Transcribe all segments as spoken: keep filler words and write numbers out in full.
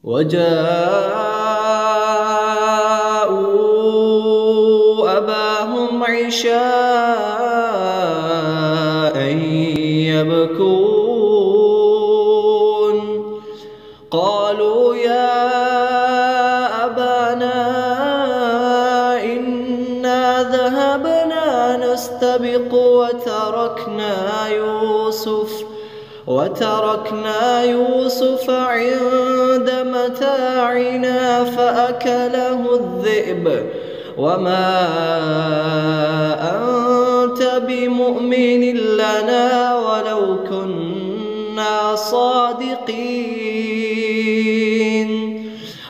وجاءوا أباهم عشاء يبكون قالوا يا أبانا إنا ذهبنا نستبق وتركنا يوسف وتركنا يوسف عند متاعنا فأكله الذئب وما أنت بمؤمن لنا ولو كنا صادقين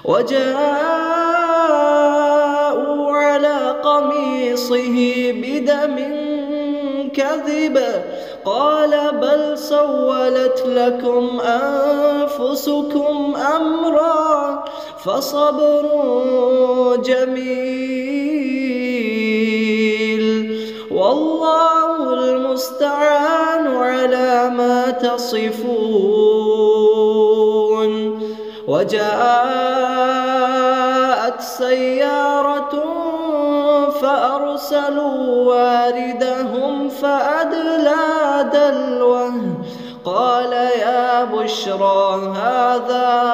وجاءوا على قميصه بدم كذب قال بل سولت لكم أنفسكم أمرا فصبر جميل والله المستعان على ما تصفون. وجاءت سيارة فأرسلوا واردهم فأدلى دلوه قال يا بشرى هذا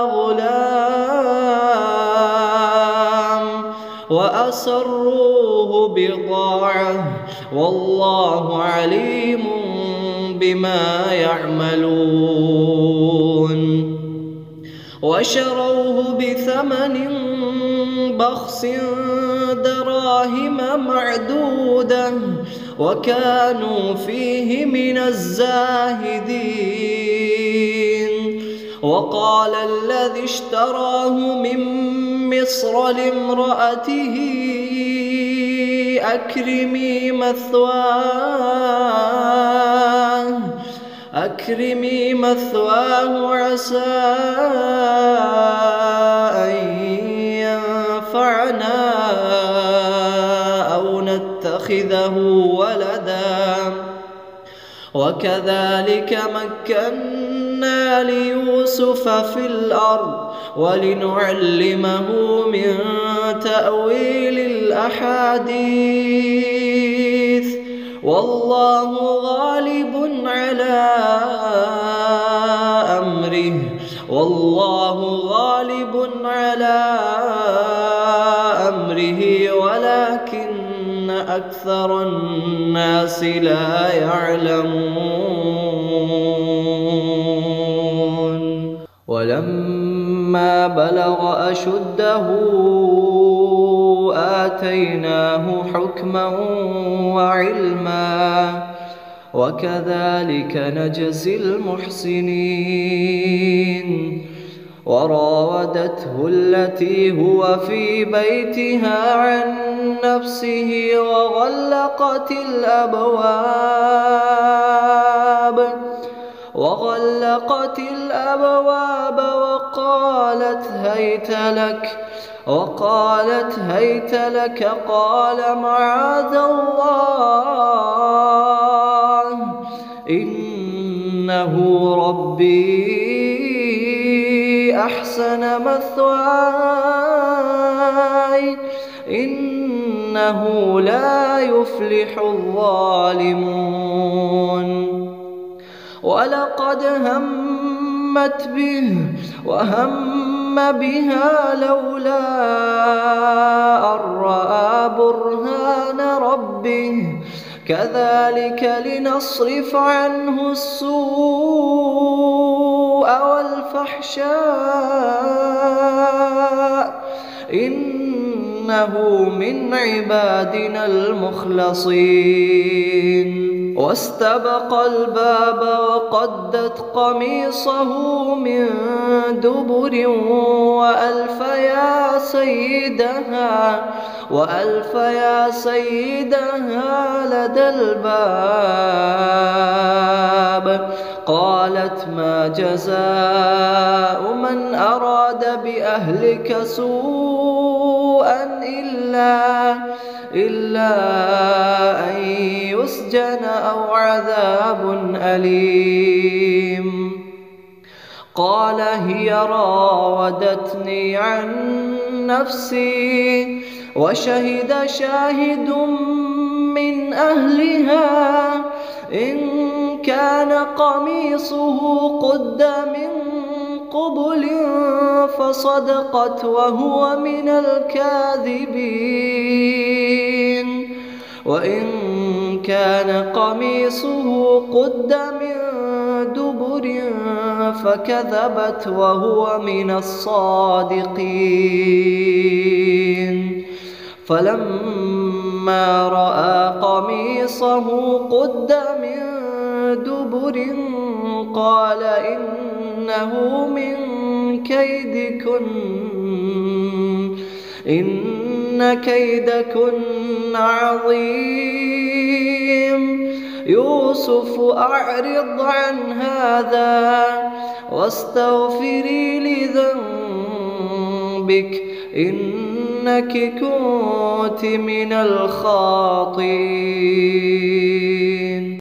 غلام وأسروه بضاعة والله عليم بما يعملون. وشروه بثمن بخس دراهم معدودة وكانوا فيه من الزاهدين. وقال الذي اشتراه من مصر لامرأته أكرمي مثواه أكرمي مثواه عسى أن ينفعنا أو نتخذه ولدا وكذلك مكنا ليوسف في الأرض ولنعلمه من تأويل الأحاديث والله غالب على أمره والله غالب على أمره ولكن أكثر الناس لا يعلمون. ولما بلغ أشده آتيناه حكما وعلما وكذلك نجزي المحسنين. وراودته التي هو في بيتها عن نفسه وغلقت الأبواب وغلقت الأبواب وقالت هيت لك وقالت هيت لك قال معاذ الله إنه ربي أحسن مثواي إنه لا يفلح الظالمون. ولقد همت به وهم بها لولا أن رأى برهان ربه كذلك لنصرف عنه السوء والفحشاء إنه من عبادنا المخلصين. واستبق الباب وقدت قميصه من دبر وألف يا سيدها وألف يا سيدها لدى الباب قالت ما جزاء من أراد بأهلك سوءا إلا إلا أن يسجن أو عذاب أليم. قال هي راودتني عن نفسي وشهد شاهد من أهلها إن كان قميصه قد من قبل فصدقت وهو من الكاذبين وإن كان قميصه قد من دبر فكذبت وهو من الصادقين فلما رأى قميصه قد من دبر قال إنه من كيدكن إن كيدكن عظيم يوسف أعرض عن هذا واستغفري لذنبك إنك كنت من الخاطئين.